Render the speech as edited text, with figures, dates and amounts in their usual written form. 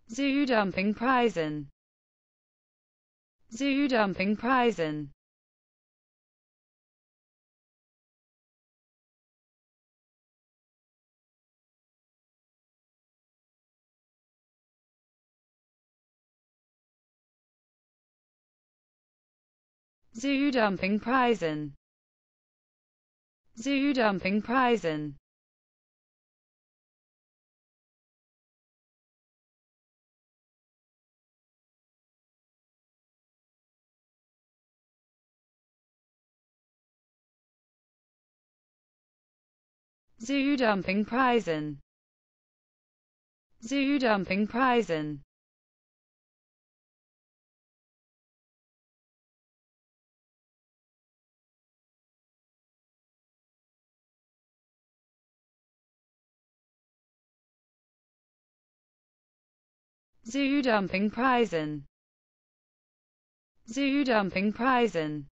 Zoo dumping Prisen. Zoo dumping Prisen. Zoo dumping Prisen. Zoo dumping Prisen. Zoo dumping Prisen. Zoo dumping Prisen. Zoo dumping Prisen. Zoo dumping Prisen.